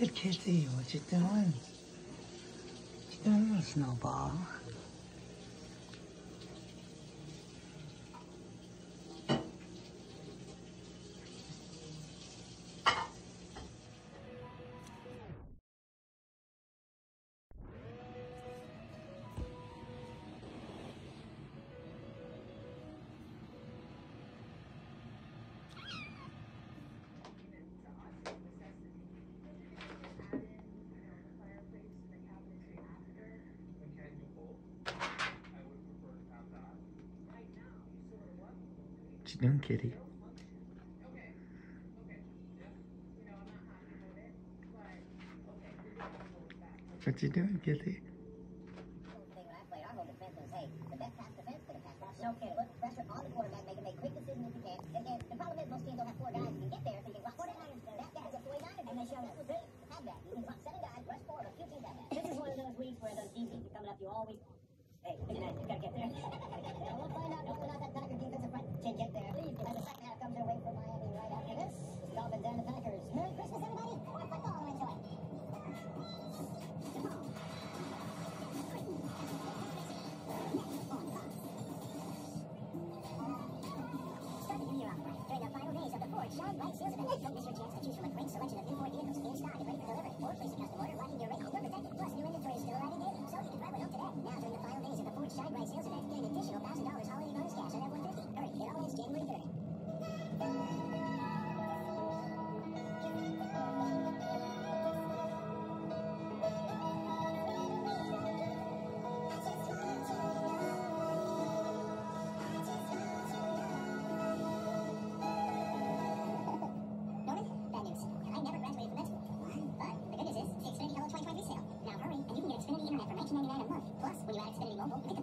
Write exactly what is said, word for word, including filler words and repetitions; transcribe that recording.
Good kitty, what you doing? What you doing, little snowball? What you doing, kitty? What you doing, kitty? Okay, put pressure on the quarterback, make him make quick decisions if you can. And, and the problem is most teams don't have four guys who can get there, so you can drop forty-niners, that guy's a forty-niner, and they show that. They have that. You can drop seven guys, rush four, but few teams have that. This is one of those weeks where those defenses are coming up, you always, hey, big man, you gotta get there. We'll find out if we're not that Packer defensive front can get there. Please, as the second half comes away from Miami right after this, Dolphins and the Packers. Merry Christmas, everybody. More football to enjoy. During the final days of the Ford Shine Bright Sales Event, don't miss your chance to choose from a great selection of new Ford vehicles in stock and ready for delivery. Or place a custom order right in your range. You're protected. Plus, new inventory is still arriving daily, so you can drive one home today. Now, during the final days of the Ford Shine Bright Sales Event, get an additional one thousand dollars holiday bonus cash on F one fifty. Hurry, it all ends January thirtieth. Plus, when you add Xfinity Mobile, you get the